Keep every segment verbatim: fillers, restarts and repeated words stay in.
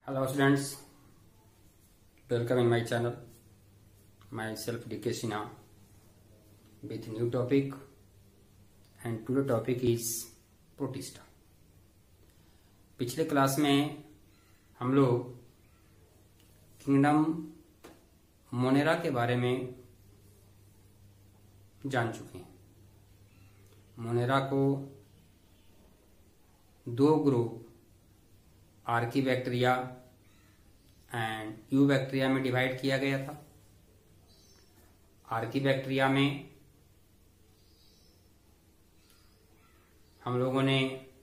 Hello students, welcome in my channel. Myself D K Sinha with new topic, and today topic is protista. पिछले class में हम लोग kingdom Monera के बारे में जान चुके हैं। मोनेरा को दो ग्रुप आर्कीबैक्टीरिया एंड यूबैक्टीरिया में डिवाइड किया गया था। आर्कीबैक्टीरिया में हम लोगों ने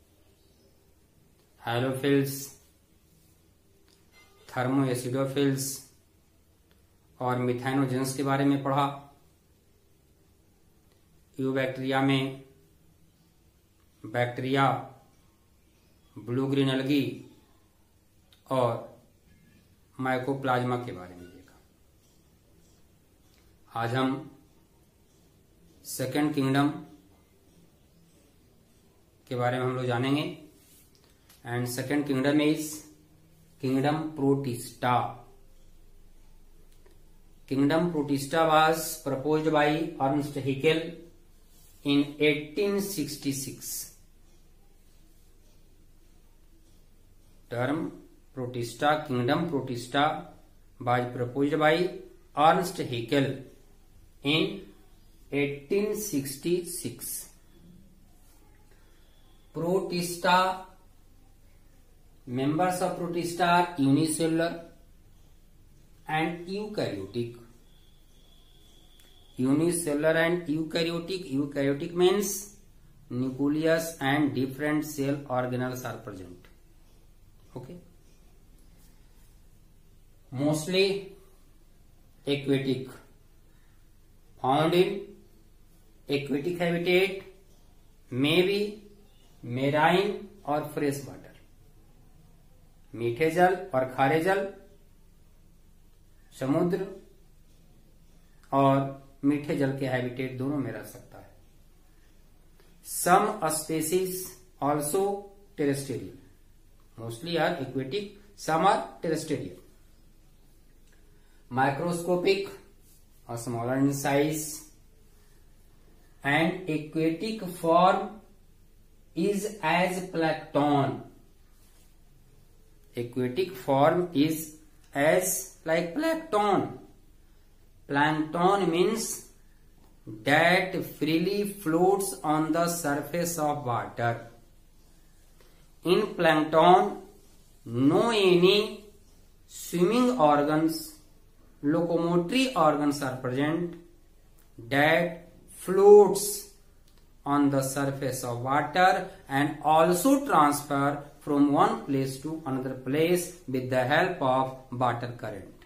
हैलोफिल्स, थर्मोएसिडोफिल्स और मिथाइनोजेंस के बारे में पढ़ा। यूबैक्टीरिया में बैक्टीरिया, ब्लू ग्रीन एल्गी और माइकोप्लाज्मा के बारे में देखा। आज हम सेकेंड किंगडम के बारे में हम लोग जानेंगे। And second kingdom is kingdom protista. Kingdom protista was proposed by Ernst Haeckel in eighteen sixty-six. Term Protista, Kingdom Protista was proposed by Ernst Haeckel in eighteen sixty-six. Protista, members of Protista are unicellular and eukaryotic. Unicellular and eukaryotic. Eukaryotic means nucleus and different cell organelles are present. Okay. Mostly aquatic, found in aquatic habitat, maybe marine और fresh water, मीठे जल और खारे जल, समुद्र और मीठे जल के हैबिटेट दोनों में रह सकता है। Some species also terrestrial, mostly are aquatic, some are terrestrial. Microscopic or smaller in size, and aquatic form is as plankton. Aquatic form is as like plankton. Plankton means that freely floats on the surface of water. In plankton, no any swimming organs, locomotory organs are present that floats on the surface of water and also transfer from one place to another place with the help of water current.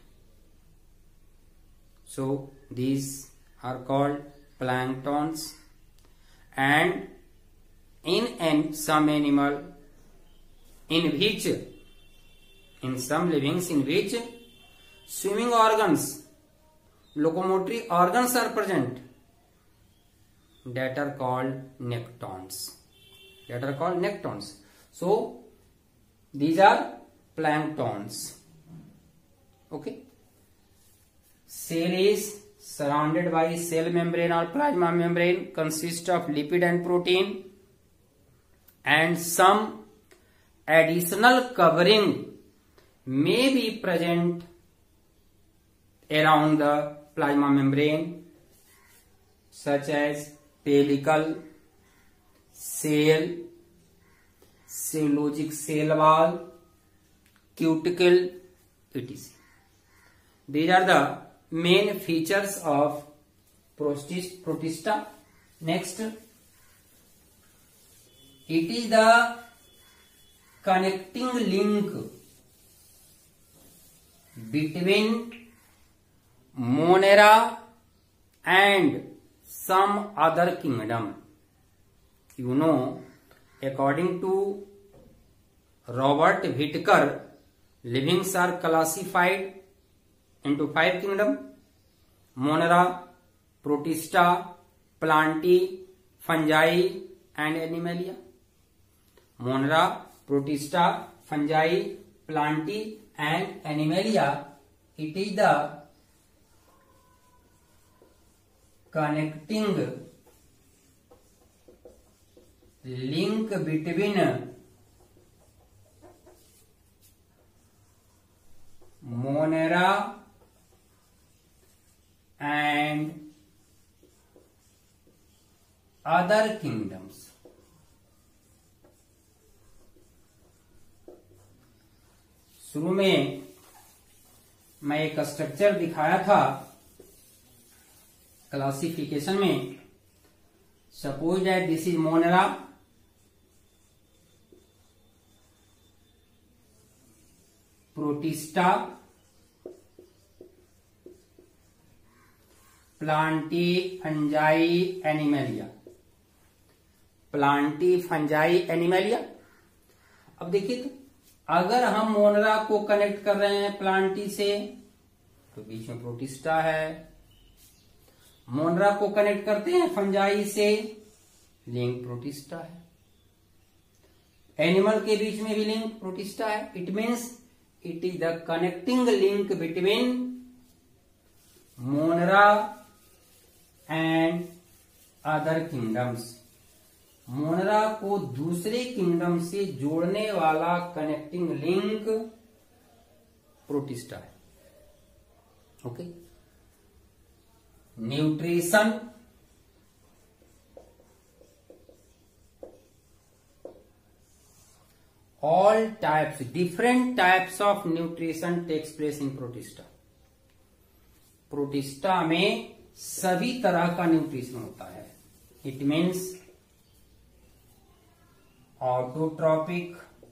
So these are called planktons. And in an, some animal in which, in some livings in which swimming organs, locomotory organs are present, that are called nectons. That are called nectons. So these are planktons. Okay. Cell is surrounded by cell membrane or plasma membrane, consists of lipid and protein, and some additional covering may be present around the plasma membrane, such as pellicle, cell, cellulosic cell wall, cuticle, et cetera. These are the main features of Protista. Next, it is the connecting link between Monera and some other kingdom. You know, according to Robert Whittaker, livings are classified into five kingdoms: Monera, Protista, Plantae, Fungi and Animalia. Monera, Protista, fungi plantae and animalia, it is the connecting link between Monera and other kingdoms. शुरू में मैं एक structure दिखाया था classification में. Suppose that this is monera, protista, plantae, fungi, animalia. Plantae, fungi, animalia. अब देखिए तो अगर हम मोनेरा को कनेक्ट कर रहे हैं प्लांटी से तो बीच में प्रोटिस्टा है. मोनेरा को कनेक्ट करते हैं फंजाई से, लिंक प्रोटिस्टा है. एनिमल के बीच में भी लिंक प्रोटिस्टा है. It means it is the connecting link between monera and other kingdoms. Monera को दूसरे किंगडम से जोड़ने वाला कनेक्टिंग लिंक प्रोटिस्टा है. Okay. Nutrition, all types, different types of nutrition takes place in protista. Protista में सभी तरह का न्यूट्रिशन होता है. It means autotrophic,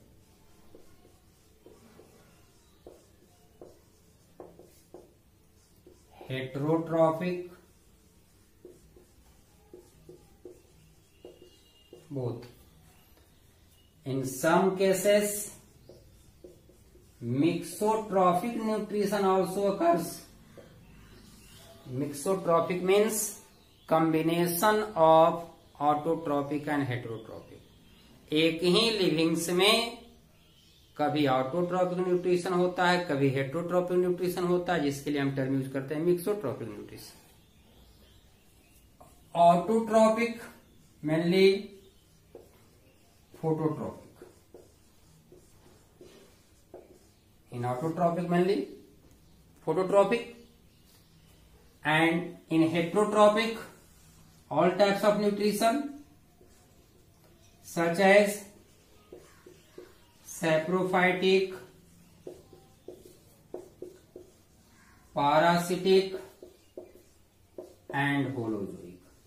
heterotrophic, both. In some cases, mixotrophic nutrition also occurs. Mixotrophic means combination of autotrophic and heterotrophic. एक ही livings में कभी autotrophic nutrition होता है, कभी हेटेरोट्रॉपिक न्यूट्रिशन होता है, जिसके लिए हम टर्म यूज करते हैं mixotrophic nutrition. Autotrophic mainly phototropic. In autotropic mainly phototropic, and in heterotropic all types of nutrition such as saprophytic, parasitic and holozoic.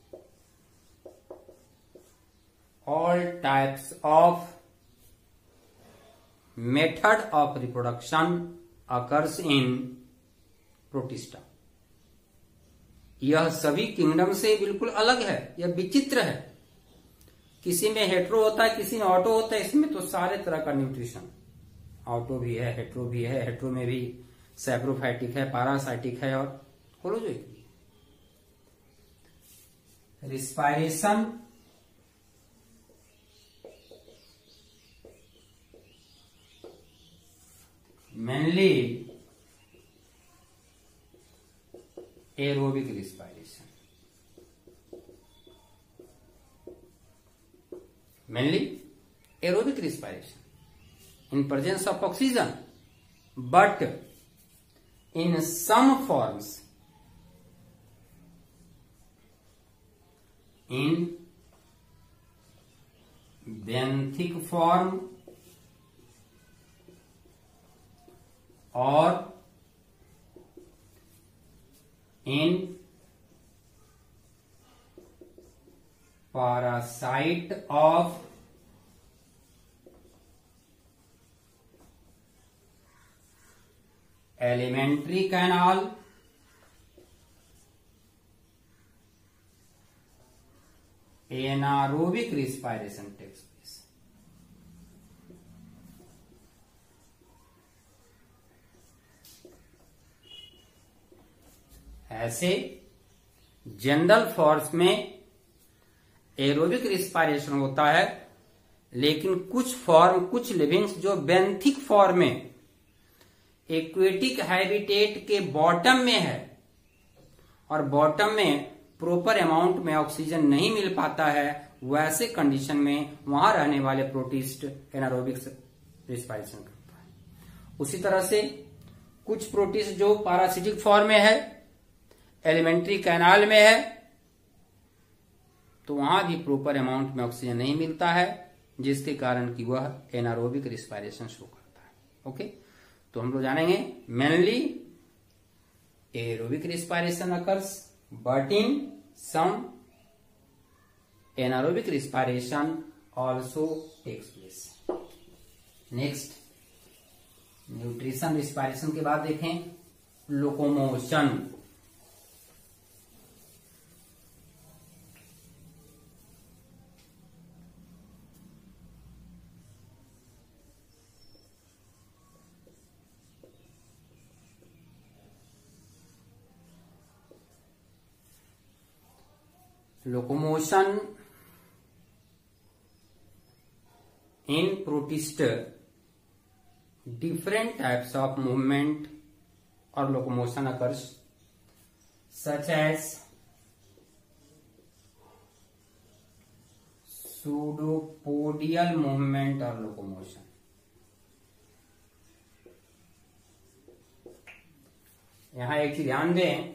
All types of method of reproduction occurs in protista. यह सभी kingdom से बिल्कुल अलग है, यह विचित्र है. किसी में हेट्रो होता है, किसी में ऑटो होता है. इसमें तो सारे तरह का न्यूट्रिशन, ऑटो भी है, हेट्रो भी है. हेट्रो में भी सैप्रोफाइटिक है, पारासाइटिक है और होलोजोइक भी. Respiration, mainly aerobic respiration. Mainly aerobic respiration in presence of oxygen, but in some forms, in benthic form or in parasite of alimentary canal, anaerobic respiration takes place. ऐसे general forms में aerobic respiration होता है, लेकिन कुछ form, कुछ livings जो benthic form में aquatic habitat के बॉटम में है और बॉटम में प्रॉपर अमाउंट में ऑक्सीजन नहीं मिल पाता है, वैसे कंडीशन में वहां रहने वाले प्रोटिस्ट एनारोबिक रिस्पायरेशन करता है। उसी तरह से कुछ प्रोटिस्ट जो पैरासिटिक फॉर्म में है, एलिमेंट्री कैनाल में है, तो वहां भी प्रॉपर अमाउंट में ऑक्सीजन नहीं मिलता है, जिसके कारण कि वह एनारोबिक रिस्पायरेशन शो करता है। ओके, तो हम लोग जानेंगे mainly aerobic respiration occurs but in some anaerobic respiration also takes place. Next nutrition respiration के बाद देखें locomotion. Locomotion in protist, different types of movement or locomotion occurs, such as pseudopodial movement or locomotion. यहां एक चीज ध्यान दें,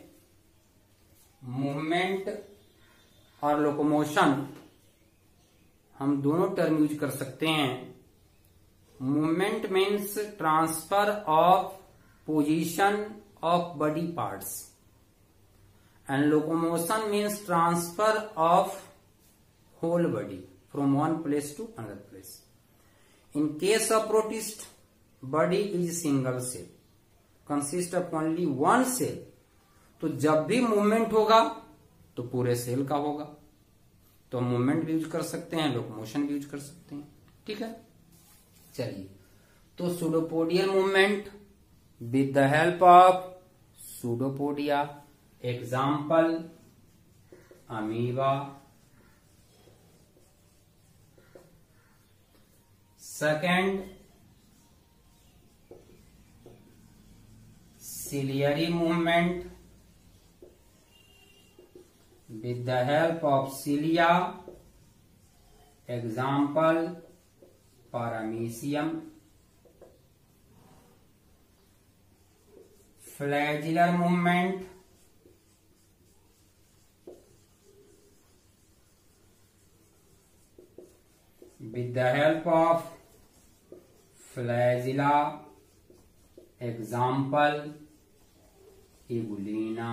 movement और locomotion हम दोनों टर्म यूज कर सकते हैं। Movement means transfer of position of body parts and locomotion means transfer of whole body from one place to another place. In case of protist, body is single cell, consist of only one cell, तो जब भी movement होगा तो पूरे cell का होगा, तो movement भी यूज कर सकते हैं, लोकोमोशन भी यूज कर सकते हैं। ठीक है, चलिए, तो pseudopodial movement with the help of pseudopodia, example amoeba. Second ciliary movement with the help of cilia, example paramecium. Flagellar movement with the help of flagella, example Eubulina.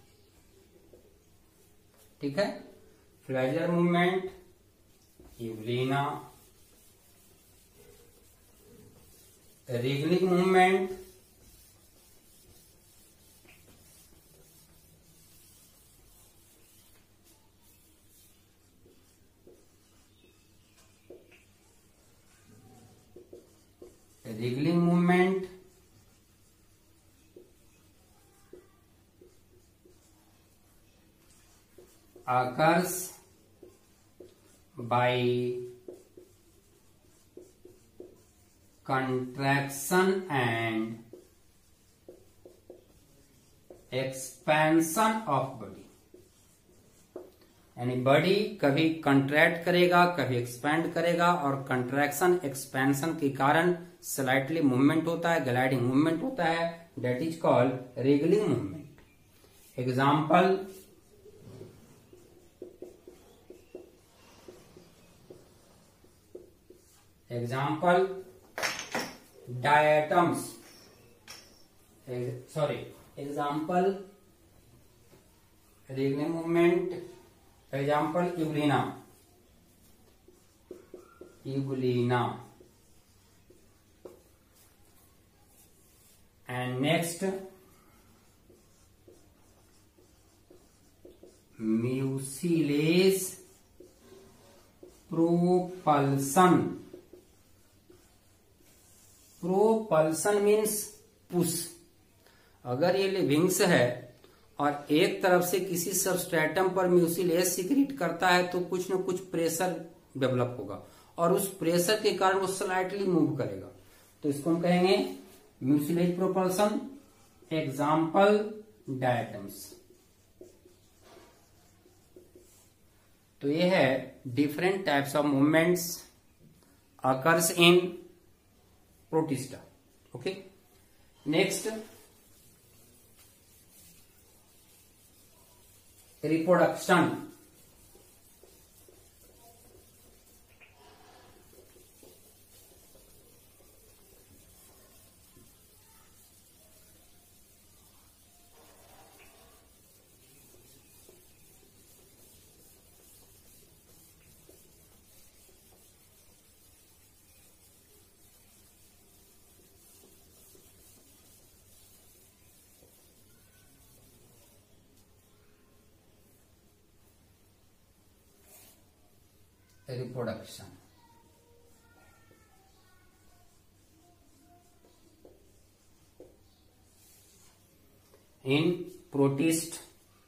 ठीक है, flagellar movement, Euglena, wriggling movement, wriggling movement occurs by contraction and expansion of body, यानी body कभी contract करेगा, कभी expand करेगा, और contraction expansion के कारण स्लाइटली मूवमेंट होता है, ग्लाइडिंग मूवमेंट होता है, that is called wriggling movement. Example example diatoms, sorry example wriggling movement, example Euglena, Euglena and next mucilage propulsion. Propulsion means push. अगर ये लिविंग्स है और एक तरफ से किसी सबस्ट्रेटम पर म्यूसिलेज सिक्रीट करता है तो कुछ न कुछ प्रेशर डेवलप होगा और उस प्रेशर के कारण वो स्लाइटली मूव करेगा, तो इसको हम कहेंगे म्यूसिलेज प्रोपल्सन, एग्जाम्पल डायटम्स। तो ये है different types of movements occurs in protista. Okay, next reproduction. Reproduction in protist,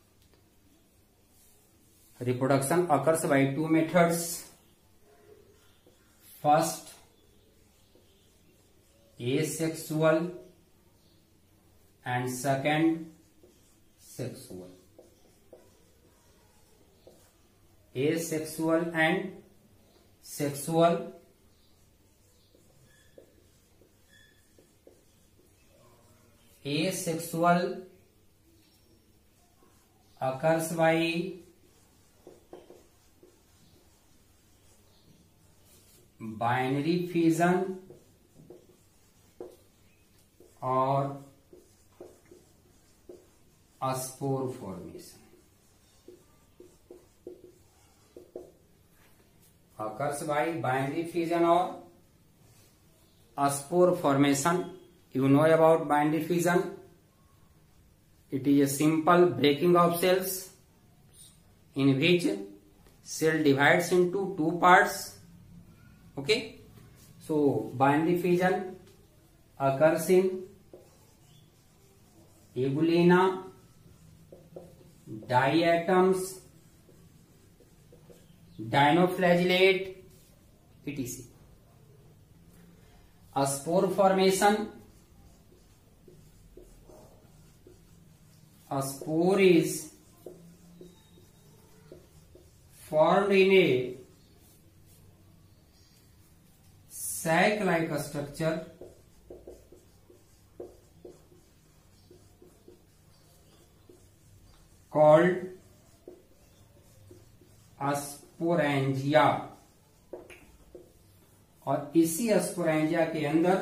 reproduction occurs by two methods. First, asexual and second, sexual. Asexual and sexual. Asexual occurs by binary fission और spore formation. occurs by binary fission or spore formation. You know about binary fission. It is a simple breaking of cells in which cell divides into two parts. Okay, so binary fission occurs in Eubulina, diatoms, dinoflagellate, et cetera. A spore formation. A spore is formed in a sac-like structure called sporangia, और इसी sporangia के अंदर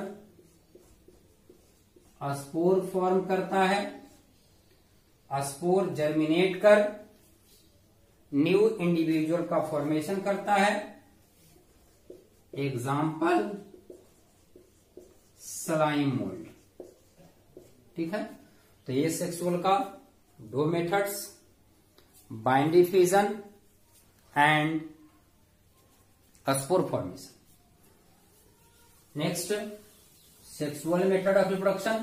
spore form करता है। Spore germinate कर new individual का formation करता है। Example slime mould. ठीक है, तो ये सेक्सुअल का दो methods, binary fission and spore formation. Next, sexual method of reproduction.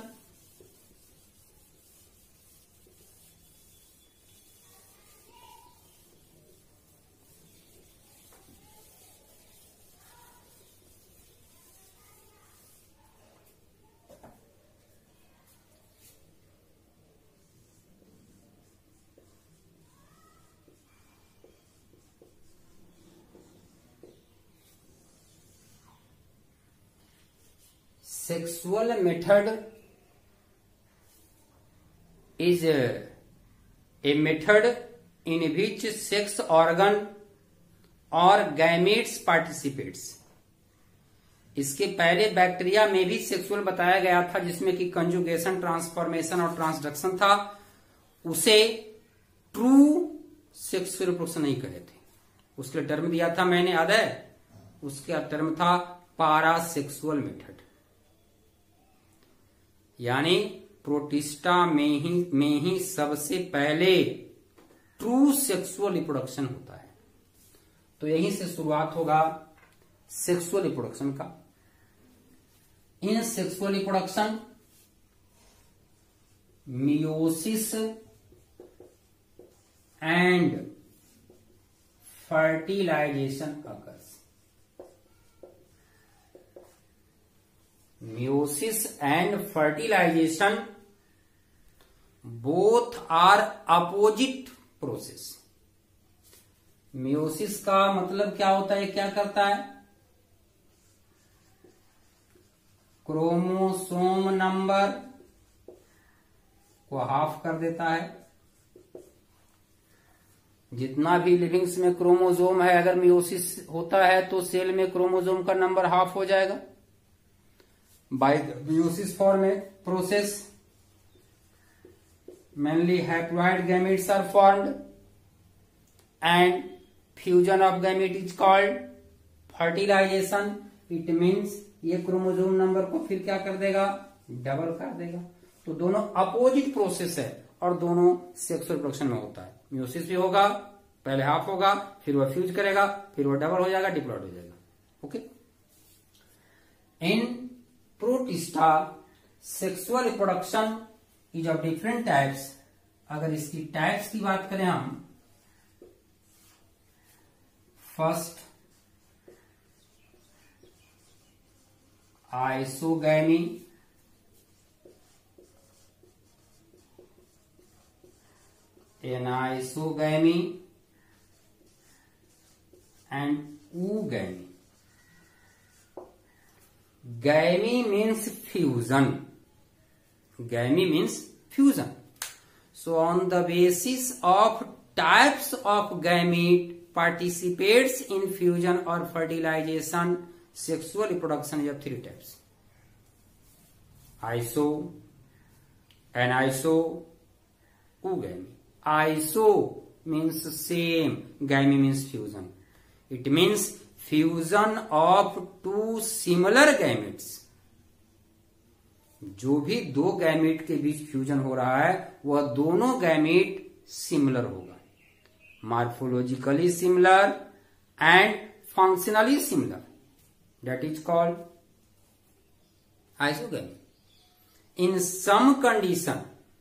Sexual method is a, a method in which sex organ or gametes participates. इसके पहले बैक्टीरिया में भी सेक्सुअल बताया गया था, जिसमें कि कंजुगेशन, ट्रांसफॉर्मेशन और ट्रांसडक्शन था। उसे ट्रू सेक्सुअल रिप्रोडक्शन नहीं कहे थे, उसके लिए टर्म दिया था मैंने, याद है? उसका टर्म था पारासेक्सुअल मेथड। यानी प्रोटिस्टा में ही में ही सबसे पहले ट्रू सेक्सुअल रिप्रोडक्शन होता है। तो यहीं से शुरुआत होगा सेक्सुअल रिप्रोडक्शन का। In sexual reproduction meiosis and fertilization occurs. meiosis and fertilization both are opposite process. meiosis का मतलब क्या होता है, क्या करता है, क्रोमोसोम नंबर को हाफ कर देता है. जितना भी लिविंग्स में क्रोमोसोम है, अगर मियोसिस होता है तो सेल में क्रोमोसोम का नंबर हाफ हो जाएगा. By meiosis form process mainly haploid gametes are formed and fusion of gamete is called fertilization. It means ये क्रोमोसोम नंबर को फिर क्या कर देगा, डबल कर देगा. तो दोनों अपोजिट प्रोसेस है और दोनों सेक्सुअल प्रोडक्शन में होता है. म्यूसिस भी होगा, पहले हाफ होगा, फिर वह फ्यूज करेगा, फिर वह डबल हो जाएगा, डिप्लॉइड हो जाएगा. Okay. In protista sexual reproduction is of different types. अगर इसकी टाइप्स की बात करें हम, first isogamy, anisogamy and oogymy. Gymy means fusion. Gymy means fusion. So on the basis of types of gamete participates in fusion or fertilization, sexual reproduction is of three types: iso, aniso, oogymy. Iso means same, gymy means fusion. It means fusion of two similar gametes. जो भी दो gamete के बीच fusion हो रहा है वह दोनों gamete similar होगा, morphologically similar and functionally similar. That is called isogamy. In some condition,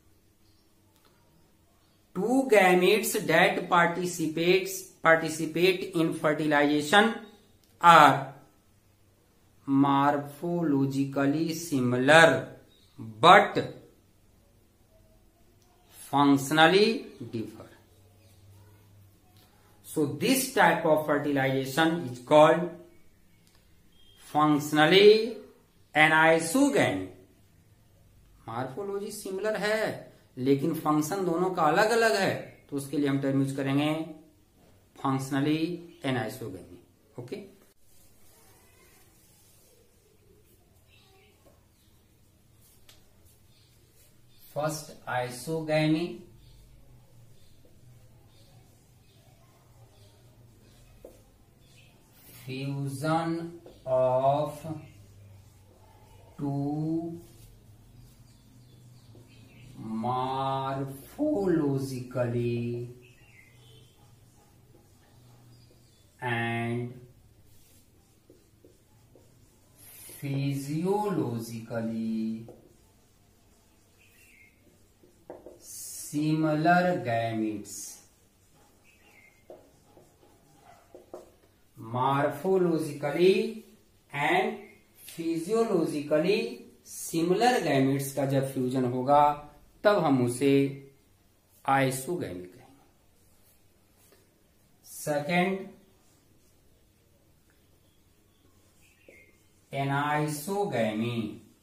two gametes that participates participate in fertilization are morphologically similar but functionally differ. So this type of fertilization is called functionally anisogamy. Morphology similar है लेकिन function दोनों का अलग अलग है, तो उसके लिए हम टर्म यूज करेंगे functionally anisogamy. Okay. First isogamy, fusion of two morphologically and physiologically similar gametes. Morphologically and physiologically similar gametes का जब फ्यूजन होगा तब हम उसे आइसोगैमी कहेंगे. Second, anisogamy.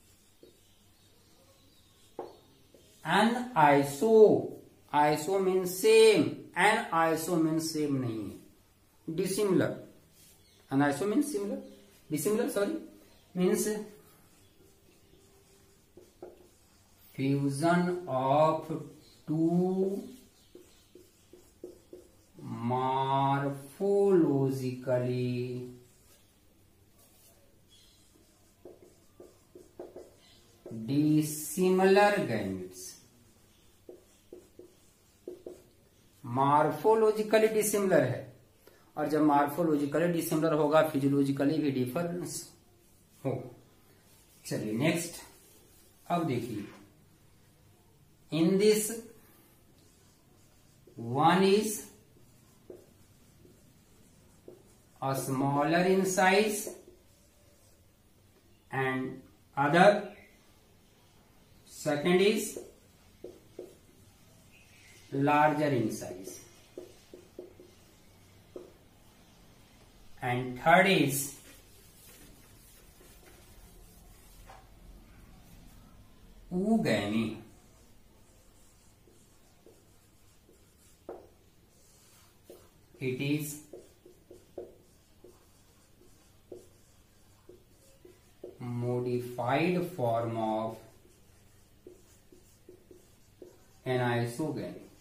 An iso, iso mean same, an iso mean same नहीं है, dissimilar. Aniso mean similar, dissimilar sorry means fusion of two morphologically dissimilar gametes. Morphologically dissimilar है और जब मॉर्फोलॉजिकली डिसिमिलर होगा फिजियोलॉजिकली भी डिफरेंस हो. चलिए नेक्स्ट. अब देखिए, in this one is a smaller in size and other. Second is larger in size. And third is oogamy. It is modified form of anisogamy.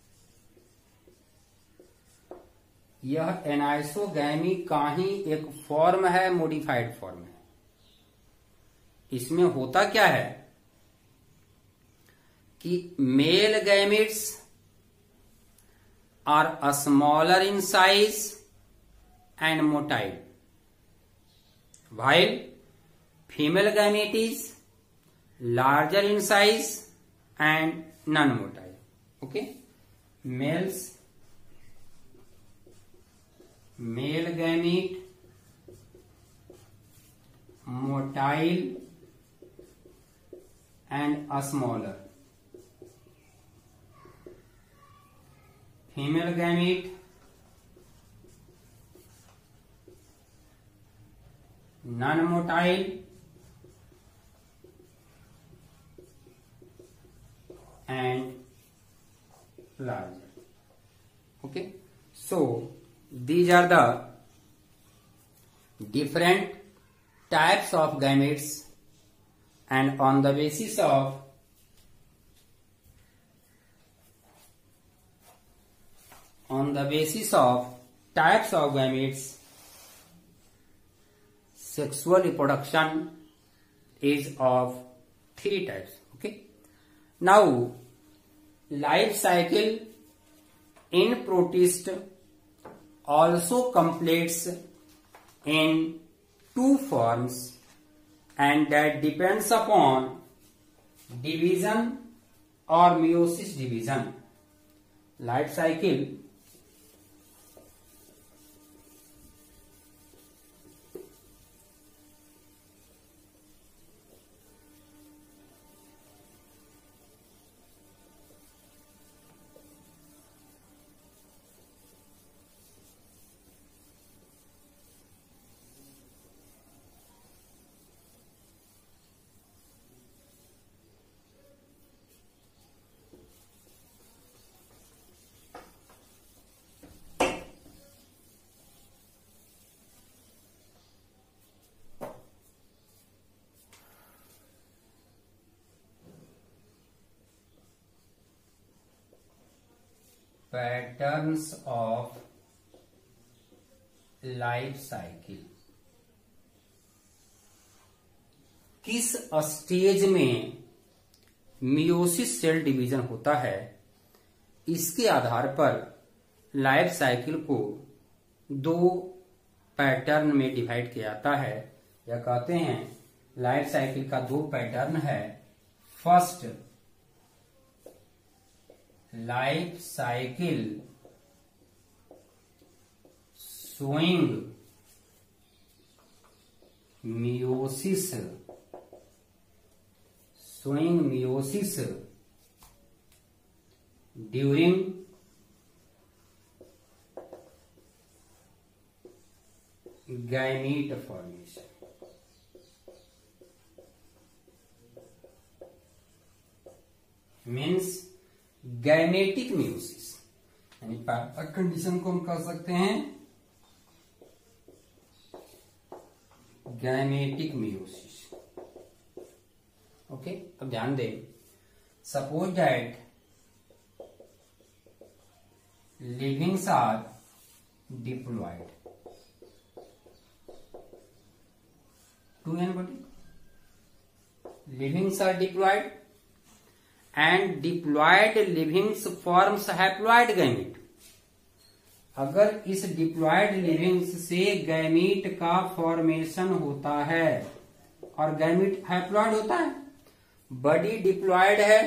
यह एनाइसोगैमी का ही एक फॉर्म है, मॉडिफाइड फॉर्म है। इसमें होता क्या है कि male gametes are smaller in size and motile, while female gamete is larger in size and non-motile. Okay, males, male gamete motile and smaller, female gamete non-motile and larger. Okay, so these are the different types of gametes, and on the basis of on the basis of types of gametes, sexual reproduction is of three types. Okay, now life cycle in protist also completes in two forms, and that depends upon division or meiosis division. Life cycle patterns of life cycle, किस stage में meiosis cell division होता है, इसके आधार पर life cycle को दो pattern में divide किया जाता है। या कहते हैं लाइफ साइकिल का दो पैटर्न है। First, life cycle showing meiosis showing meiosis during gamete formation. Means gametic meiosis, यानी कंडीशन को हम कह सकते हैं गैमेटिक मियोसिस। ओके, अब ध्यान दें, suppose that livings are diploid to anybody, livings are diploid and diploid livings forms haploid gamete। अगर इस डिप्लॉयड लिविंग्स से गैमीट का फॉर्मेशन होता है और गैमीट हैप्लॉयड होता है, बॉडी डिप्लॉयड है,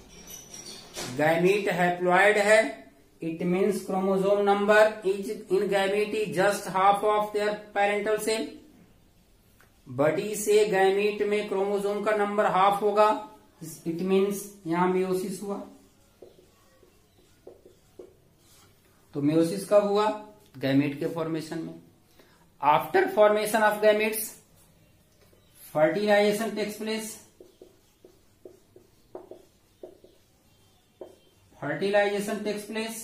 गैमीट हैप्लॉयड है, it means chromosome number is in gamete is just half of their parental cell. बड़ी से गैमीट में क्रोमोसोम का नंबर हाफ होगा, इट मीन्स यहां मियोसिस हुआ। तो मियोसिस कब हुआ? गैमेट के फॉर्मेशन में। After formation of gametes fertilization takes place. Fertilization takes place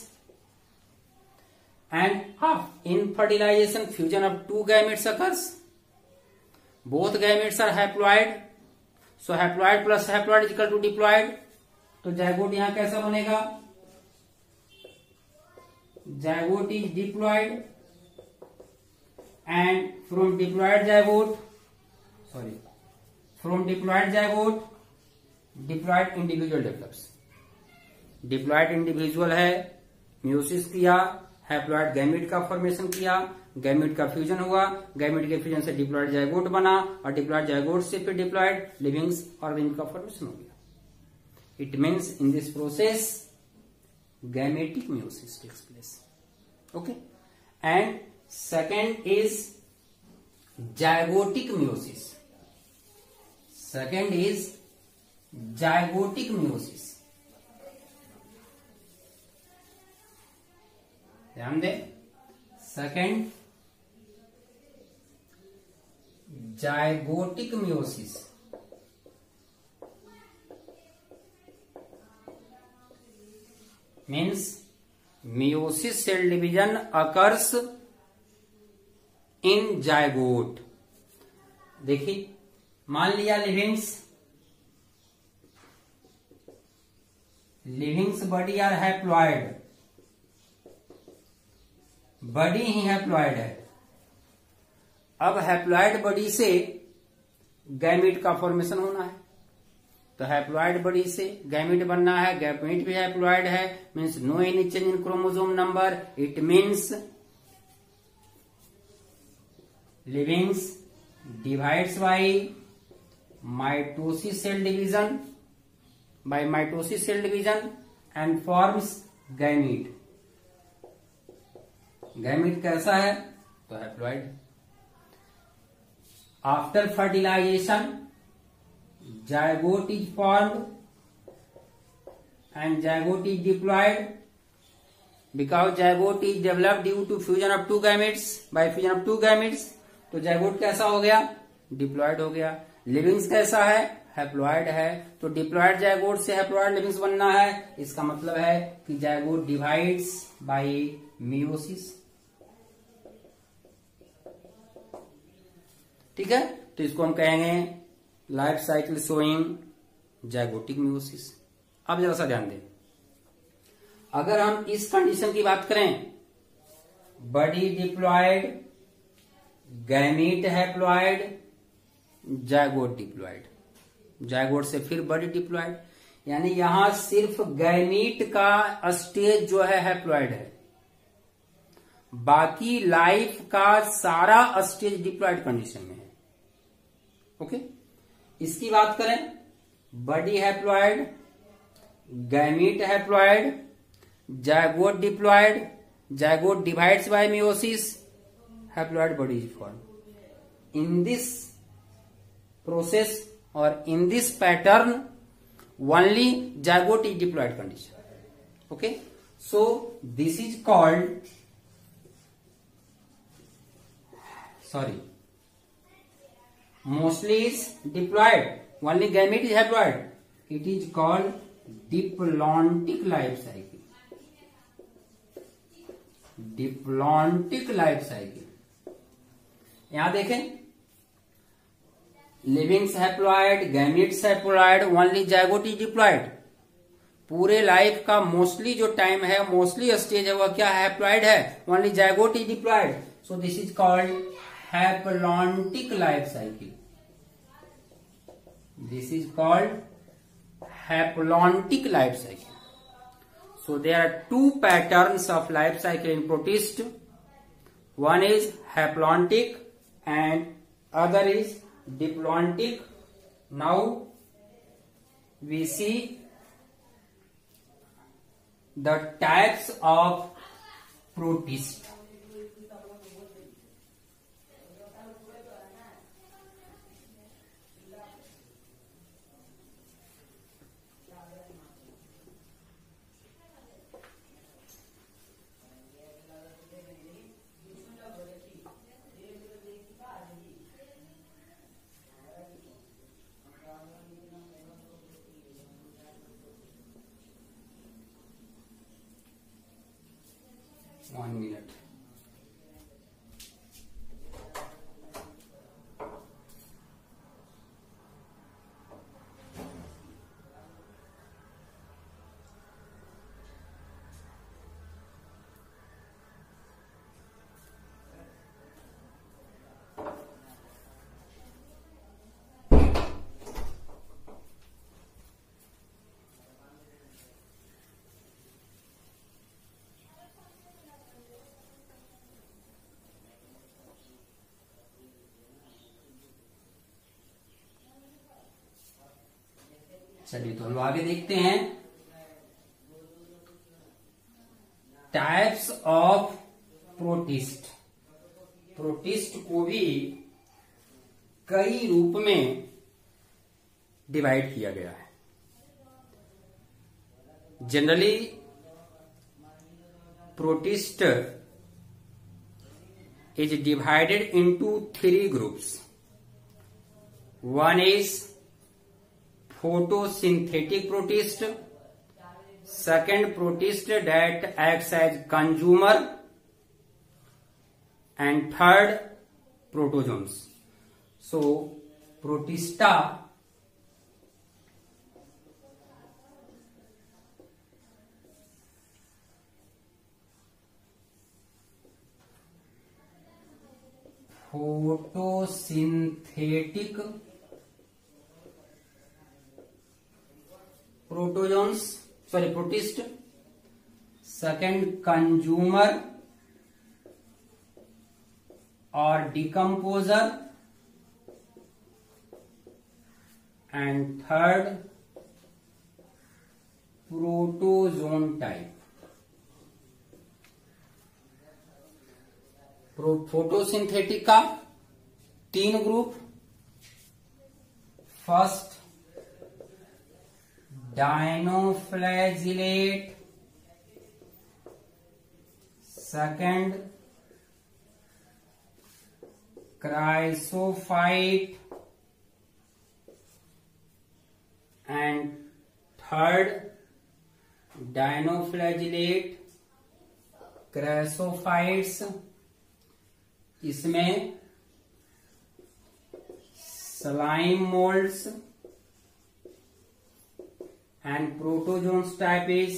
and in fertilization fusion of two gametes occurs. Both gametes are haploid, so haploid plus haploid is equal to diploid. तो zygote यहां कैसा बनेगा? Zygote is diploid and from diploid zygote, sorry, from diploid zygote diploid individual develops. diploid individual है, meiosis किया, haploid gamete का formation किया, gamete का fusion हुआ, गैमेट के फ्यूजन से डिप्लॉइड जाइगोट बना और डिप्लॉइड जाइगोट से फिर डिप्लॉइड लिविंग्स ऑर्गेनिज्म का फॉर्मेशन हो गया। It means in this process gametic meiosis takes place. Okay, and second is zygotic meiosis. Second is zygotic meiosis. ध्यान दे, second zygotic meiosis. Means meiosis cell division occurs in zygote. देखिए, मान लिया livings livings body are haploid, body ही haploid है। अब haploid body से gamete का फॉर्मेशन होना है, तो हैप्लॉइड बॉडी से गैमेट बनना है, गैमेट भी हैप्लॉइड है, means no any change in chromosome number. It means livings divides by mitosis cell division, by mitosis cell division and forms gamete. Gamete कैसा है? तो haploid. After fertilization zygote is formed and zygote is diploid because zygote is developed due to fusion of two gametes, by fusion of two gametes. तो zygote कैसा हो गया? Diploid हो गया। Livings कैसा है? हैप्लॉइड है। तो डिप्लॉयड जाइगोट से हैप्लॉइड लिविंग्स बनना है, इसका मतलब है कि जाइगोट डिवाइड्स बाय मियोसिस। ठीक है, तो इसको हम कहेंगे life cycle showing zygotic meiosis. अब जरा सा ध्यान दें, अगर हम इस कंडीशन की बात करें, body diploid, gamete haploid, zygote diploid, zygote से फिर बॉडी डिप्लॉयड, यानी यहां सिर्फ गैमीट का स्टेज जो है हैप्लॉइड है, बाकी लाइफ का सारा स्टेज डिप्लॉयड कंडीशन में है। ओके, इसकी बात करें, body haploid, gamete haploid, zygote diploid, zygote divides by meiosis, haploid body is form. In this process और in this pattern only zygote is diploid condition. Okay, so this is called, sorry, mostly is diploid, only gamete is haploid. It is called diplontic life cycle. Diplontic life cycle. यहां देखें, livings haploid, gametes haploid, only zygote is diploid. पूरे life का mostly जो time है, mostly stage है, वह क्या haploid है, only zygote is diploid. So this is called haplontic life cycle. This is called haplontic life cycle. So there are two patterns of life cycle in protist. One is haplontic and other is diplontic. Now we see the types of protist. One minute. चलिए तो हम आगे देखते हैं। Types of protist. Protist को भी कई रूप में डिवाइड किया गया है। Generally protist is divided into three groups. One is photosynthetic protist, second protist that acts as consumer, and third protozoans. So protista photosynthetic protozoans sorry protist, second consumer और decomposer, and third protozoan type. Photosynthetic का तीन ग्रुप। First dinoflagellate, second chrysophyte, and third dinoflagellate chrysophytes. इसमें slime moulds and protozoans type is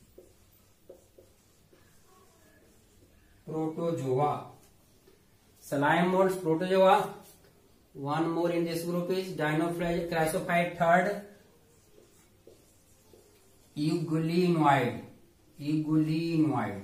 protozoa. Slime molds, protozoa. One more in this group is dinoflagellate, chrysophyte. Third eugulenoid. Eugulenoid.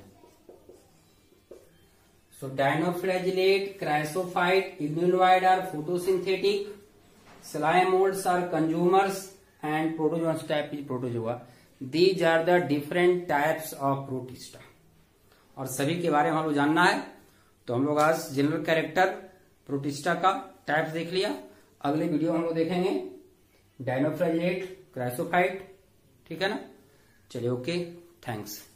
So dinoflagellate, chrysophyte, eugulenoid are photosynthetic. Slime molds are consumers. And protozoans type is protozoa. These are the different types of protista. और सभी के बारे में हम लोग जानना है तो हम लोग आज जनरल कैरेक्टर प्रोटिस्टा का टाइप्स देख लिया। अगले वीडियो हम लोग देखेंगे डायनोफ्लैजिलेट, क्राइसोफाइट। ठीक है ना? चलिए, ओके, थैंक्स।